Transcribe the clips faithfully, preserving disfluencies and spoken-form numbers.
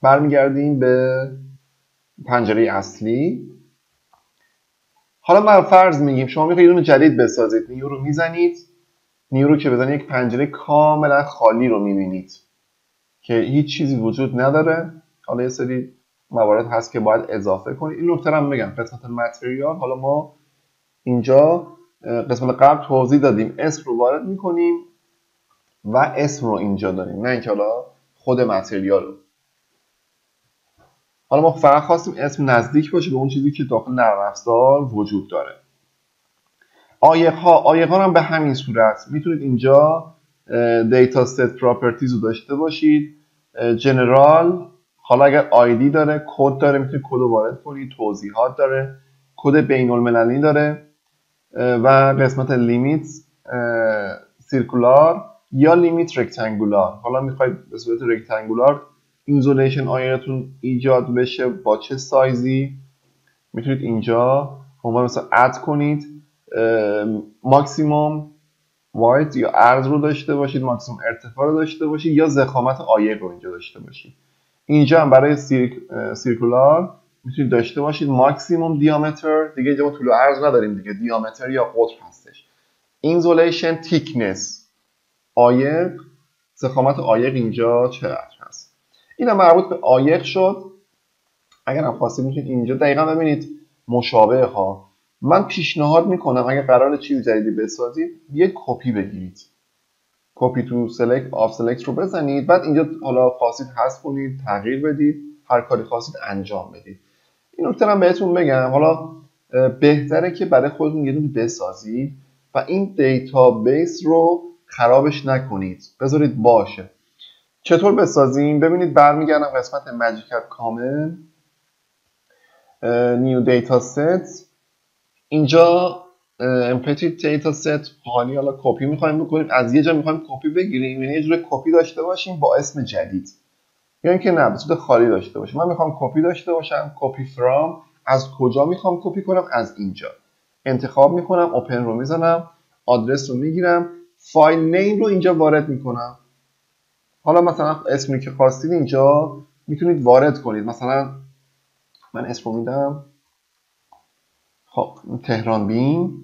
برمیگردیم به پنجره اصلی. حالا ما فرض میگیم شما میخواید یه دونه جدید بسازید، نیو رو میزنید، نیو رو که بزنید یک پنجره کاملا خالی رو میبینید که هیچ چیزی وجود نداره. حالا یه سری موارد هست که باید اضافه کنید. این نکته رو هم بگم، قسمت متریال، حالا ما اینجا قسمت قبل توضیح دادیم اسم رو وارد میکنیم و اسم رو اینجا داریم، نه اینکه حالا خود متریال رو. حالا ما فقط خواستیم اسم نزدیک باشه به اون چیزی که داخل نرم افزار وجود داره. عایق ها عایق ها هم به همین صورت میتونید اینجا دیتا ست پراپرتیز رو داشته باشید. جنرال، حالا اگر آیدی داره، کد داره، میتونید کد رو وارد کنید، توضیحات داره، کد بین المللی داره و قسمت لیمیت سیرکولار یا لیمیت رکتانگولار. حالا میخواید به صورت رکتانگولار اینزولیشن عایقتون ایجاد بشه با چه سایزی، میتونید اینجا عنوان مثلا اد کنید، ماکسیموم وایت یا عرض رو داشته باشید، ماکسیموم ارتفاع رو داشته باشید یا ضخامت عایق رو اینجا داشته باشید. اینجا هم برای سیرک، سیرکولار میتونید داشته باشید ماکسیموم دیامتر، دیگه اینجا ما طول و عرض نداریم دیگه، دیامتر یا قطر هستش. اینزولیشن تیکنس عایق، ضخامت عایق اینجا چقدر هست. اینا مربوط به عایق شد. اگر هم خواستید میتونید اینجا دقیقا ببینید مشابه ها. من پیشنهاد میکنم اگر قرار چیز جدیدی بسازید یک کپی بگیرید، کپی تو سلکت آف سلکت رو بزنید، بعد اینجا حالا خواستید حذف کنید، تغییر بدید، هر کاری خواستید انجام بدید. این نکته هم بهتون بگم، حالا بهتره که برای خودتون یه دونه بسازید و این دیتابیس رو خرابش نکنید، بذارید باشه. چطور بسازیم؟ ببینید برمیگردم قسمت ماجیکت کامل، نیو دیتا ست. اینجا امپتی دیتا ست خالی، حالا کپی میخوایم بکنیم، از یه جا میخوایم کپی بگیریم، یعنی یه جور کپی داشته باشیم با اسم جدید، یا اینکه نه به صورت خالی داشته باشیم. من میخوام کپی داشته باشم، کپی فرام. از کجا میخوام کپی کنم؟ از اینجا انتخاب میکنم، اوپن رو میزنم، آدرس رو میگیرم، فایل نیم رو اینجا وارد میکنم. حالا مثلا اسمی که خواستید اینجا میتونید وارد کنید، مثلا من اسم رو میدم خب تهران بین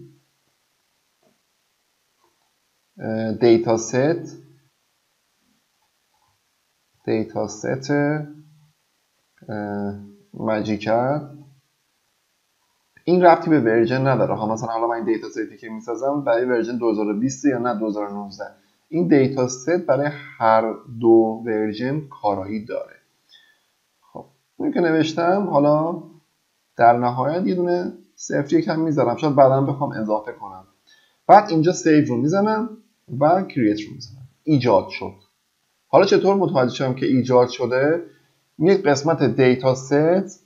دیتا ست دیتا ست ماجیکت. این ربطی به ورژن نداره ها، مثلا حالا من این دیتا ستی که میسازم برای ورژن دو هزار و بیست یا نه دو هزار و نوزده. این دیتا ست برای هر دو ورژن کارایی داره. خب اینو که نوشتم، حالا در نهایت یه دونه صفر یک هم میذارم، شاید بعدا بخوام اضافه کنم. بعد اینجا سیو رو میزنم و کرییت رو میزنم. ایجاد شد. حالا چطور متوجه شدم که ایجاد شده؟ یک قسمت دیتا ست،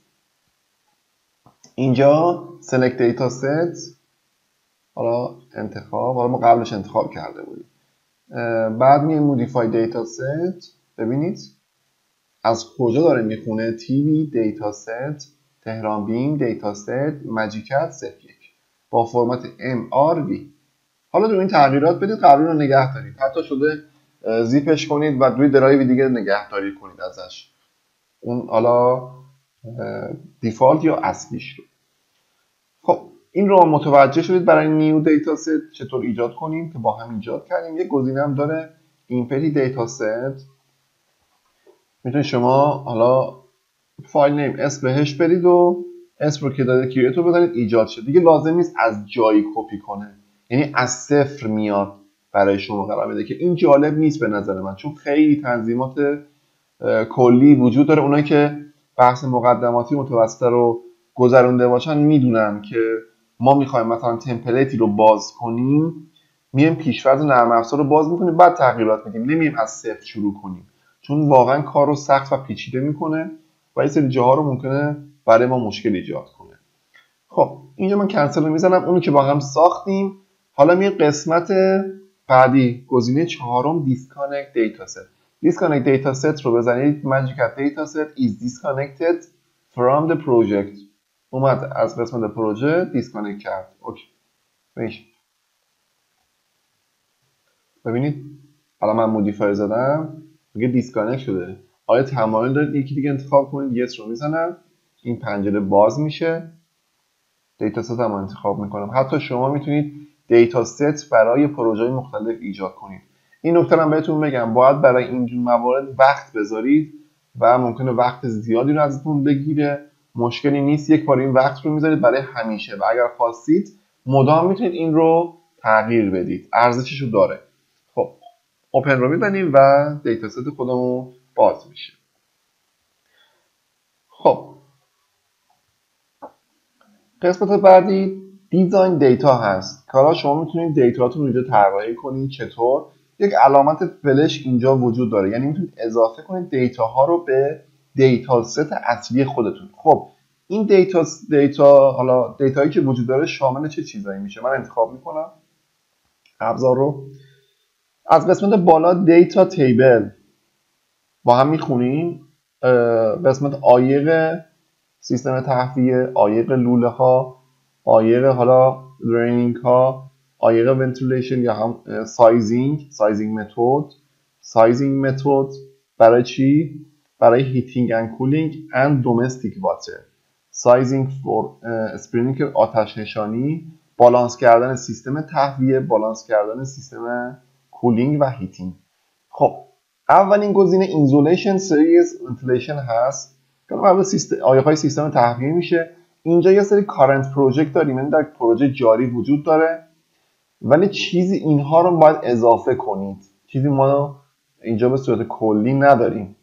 اینجا سلکت دیتا ست، حالا انتخاب، حالا ما قبلش انتخاب کرده بودیم. بعد میه مودیفای دیتا ست، ببینید از کجا داره میخونه، تیوی دیتا ست تهران بین دیتا ست ماجیکت صفر یک با فرمت ام آر وی. حالا رو این تغییرات بدید، قبلی رو نگه دارید، حتی شده زیپش کنید و روی درایو دیگه نگهداری کنید ازش، اون حالا دیفالت یا اصلیش رو. خب این رو متوجه شدید برای نیو دیتا ست چطور ایجاد کنیم که با هم ایجاد کردیم. یه گزینه هم داره اینپتی دیتا ست، میتونید شما حالا فایل نیم اسم بهش برید و اسم رو که داده کرییت رو بزنید، ایجاد شد. دیگه لازم نیست از جایی کپی کنه، یعنی از صفر میاد برای شما قرار بده، که این جالب نیست به نظر من، چون خیلی تنظیمات کلی وجود داره. اونایی که بحث مقدماتی متوسطه رو گذرونده باشن میدونن که ما میخوایم مثلا تمپلیتی رو باز کنیم، میایم پیشفرض نرم افزار رو باز میکنیم بعد تغییرات میدیم، نمیایم از صفر شروع کنیم، چون واقعا کار رو سخت و پیچیده میکنه و این سری جاها رو ممکنه برای ما مشکل ایجاد کنه. خب اینجا من کنسل رو میزنم، اونو که با هم ساختیم. حالا میایم قسمت بعدی، گزینه چهارم دیسکانکت دیتا ست. disconnect data set رو بزنید، ماجیکت data set is disconnected from the project. اومد از قسمت پروژه دیسکانکت کرد. اوکی. میشه. ببینید حالا من مودیفای زدم میگه دیسکانکت شده. آیا تمایل دارید یکی دیگه انتخاب کنید؟ یس رو میزنم، این پنجره باز میشه، دیتا ست هم انتخاب میکنم. حتی شما میتونید دیتا ست برای پروژه مختلف ایجاد کنید. این نکته هم بهتون بگم، باید برای اینجور موارد وقت بذارید و ممکنه وقت زیادی رو ازتون بگیره. مشکلی نیست، یک بار این وقت رو میذارید برای همیشه و اگر خواستید مدام میتونید این رو تغییر بدید، ارزشش رو داره. خب اوپن رو میزنیم و دیتا ست خودمون باز میشه. خب قسمت بعدی دیزاین دیتا هست که حالا شما میتونید دیتاتون رو اینجا طراحی کنید. چطور؟ یک علامت فلش اینجا وجود داره، یعنی میتونید اضافه کنید دیتا ها رو به دیتا ست اصلی خودتون. خب این دیتا دیتا حالا دیتایی که وجود داره شامل چه چیزایی میشه؟ من انتخاب میکنم ابزار رو، از قسمت بالا دیتا تیبل با هم میخونیم، قسمت عایق سیستم تهویه، عایق لوله ها، عایق حالا درینینگ ها، عایق ونتیلیشن یا هم سایزینگ سایزینگ متد سایزینگ متد برای چی؟ برای هیتینگ اند کولینگ اند دومستیک واتر. سایزینگ فور اسپرینکلر آتش نشانی، بالانس کردن سیستم تهویه، بالانس کردن سیستم کولینگ و هیتینگ. خب اولین گزینه اینزولیشن سریز ونتیلیشن هست که قبل سیستم آیق‌های سیستم تهویه میشه. اینجا یه سری کارنت پروژکت داریم، یعنی در پروژه جاری وجود داره ولی چیزی اینها رو باید اضافه کنید، چیزی ما اینجا به صورت کلی نداریم.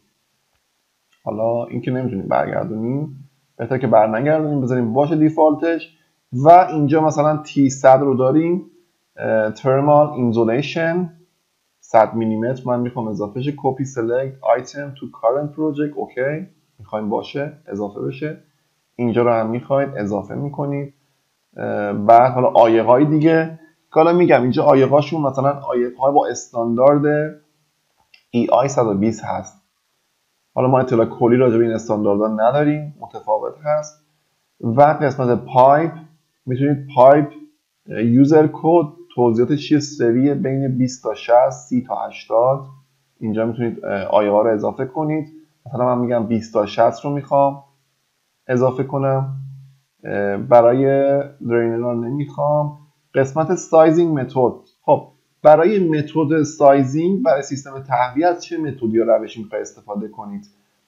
حالا این که نمیتونیم برگردونیم، بهتره که برنگردونیم، بذاریم باشه دیفالتش. و اینجا مثلا تی صد رو داریم، ترمال اینزولیشن صد میلیمتر من میخوام اضافه شه. کپی سلکت آیتم تو کارنت پروژکت، اوکی میخوایم باشه اضافه بشه. اینجا رو هم میخواید اضافه میکنید. بعد حالا عایق‌های دیگه که حالا میگم اینجا عایق‌هاشون مثلا عایق‌های با استاندارد ای آی صد و بیست هست. حالا ما اطلاع کلی راجع به این استانداردها نداریم، متفاوت هست. و قسمت پایپ میتونید پایپ یوزر کد توضیحاتش چیه، سری بین بیست تا شصت، سی تا هشتاد. اینجا میتونید آیق‌ها رو اضافه کنید. مثلا من میگم بیست تا شصت رو میخوام اضافه کنم، برای درینر نمیخوام. قسمت سایزینگ متد، خب برای متد سایزینگ برای سیستم تهویه از چه متدی یا روشی میخوای استفاده کنید؟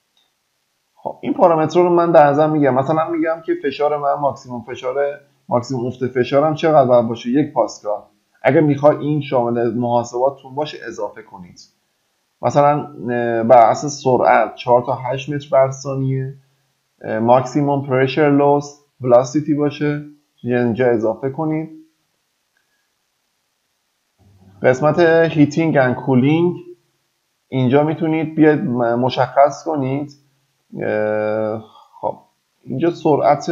خب این پارامتر رو من در نظر میگم، مثلا میگم که فشار من ماکسیمم فشار ماکسیمم افت فشارم چقدر باید باشه؟ یک پاسکال. اگر میخواد این شامل محاسباتتون باشه اضافه کنید. مثلا بر اساس سرعت چهار تا هشت متر بر ثانیه، ماکسیمم پرشر لوس ولاسیتی باشه، اینجا اضافه کنید. قسمت هیتینگ اند کولینگ اینجا میتونید بیاید مشخص کنید. خب اینجا سرعت،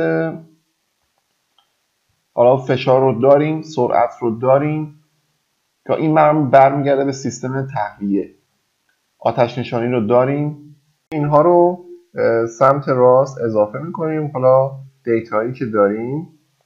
حالا فشار رو داریم، سرعت رو داریم که این برمیگرده به سیستم تهویه. آتش نشانی رو داریم، اینها رو سمت راست اضافه میکنیم. حالا دیتایی که داریم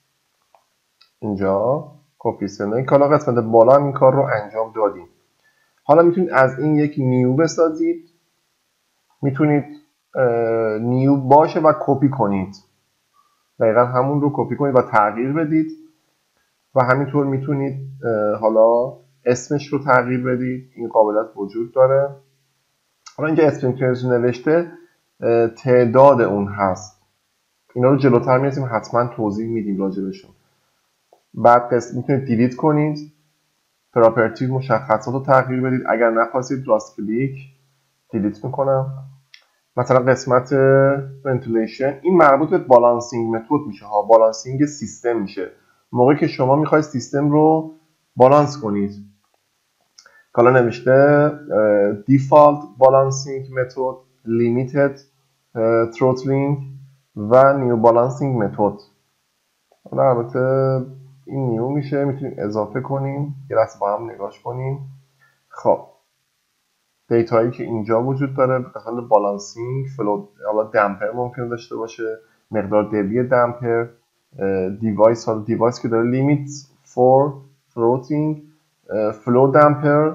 اینجا کپی سلکت، حالا قسمت بالا این کار رو انجام دادیم. حالا میتونید از این یک نیو بسازید، میتونید نیو باشه و کپی کنید، دقیقا همون رو کپی کنید و تغییر بدید. و همینطور میتونید حالا اسمش رو تغییر بدید، این قابلیت وجود داره. حالا اینجا اسپرینکلرز نوشته تعداد اون هست، اینا رو جلوتر میرسیم حتما توضیح میدیم راجبشون. بعد قسم میتونید دیلیت کنید، پراپرتی مشخصات رو تغییر بدید. اگر نخواستید راست کلیک دیلیت میکنم. مثلا قسمت ونتیلیشن این مربوط به بالانسینگ متد میشه ها، بالانسینگ سیستم میشه. موقعی که شما میخواید سیستم رو بالانس کنید، حالا نوشته دیفالت بالانسینگ متد، لیمیتد تروتلینگ و نیو بالانسینگ متد. حالا البته این نیو میشه، میتونیم اضافه کنیم، یه لحظه با هم نگاش کنیم. خب دیتایی که اینجا وجود داره به خاطر بالانسینگ، فلو حالا دمپر ممکنه داشته باشه، مقدار دبی دمپر، دیوایس ها دیوایس که داره لیمیت فور فلوتینگ، فلو دمپر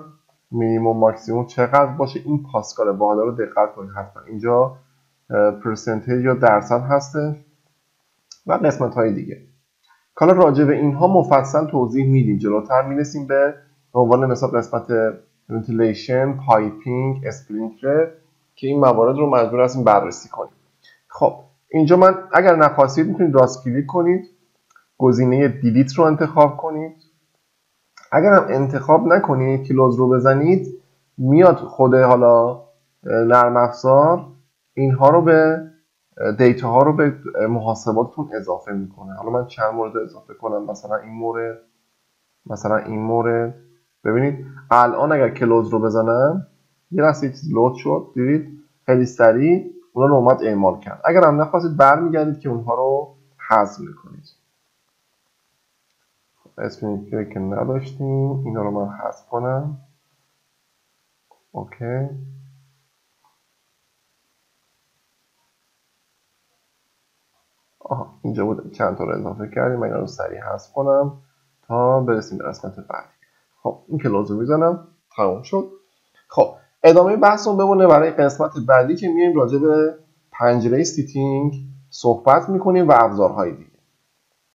مینیموم ماکسیموم چقدر باشه. این پاسکال بالا رو دقت کنید حتما. اینجا پرسنتیج یا درصد هسته و قسمت های دیگه. حالا راجع به اینها مفصل توضیح میدیم جلوتر. میرسیم به عنوان مثلا قسمت ونتیلیشن، پایپینگ، اسپرینکلر که این موارد رو مجبور هستیم بررسی کنیم. خب اینجا من اگر نخواستید میتونید راست کلیک کنید، گزینه دیلیت رو انتخاب کنید. اگر هم انتخاب نکنید کلوز رو بزنید، میاد خود حالا نرم افزار اینها رو به دیتا ها رو به محاسباتتون اضافه میکنه. حالا من چند مورد اضافه کنم، مثلا این مورد، مثلا این مورد. ببینید الان اگر کلوز رو بزنم یه لحظه چیز لود شد، دیدید خیلی سریع اونا رو اومد اعمال کرد. اگر هم نخواستید برمیگردید که اونها رو حذف میکنید. اسپرینکلر که نداشتیم، اینا رو من حذف کنم. اوکی. آها اینجا بود، چند تا رو اضافه کردیم. من اینا رو سریع حذف کنم تا برسیم به قسمت بعدی. خب این کلوز رو میزنم، تموم شد. خب ادامه بحثمون بمونه برای قسمت بعدی که میایم راجع به پنجره سیتینگ صحبت میکنیم و ابزارهای دیگه.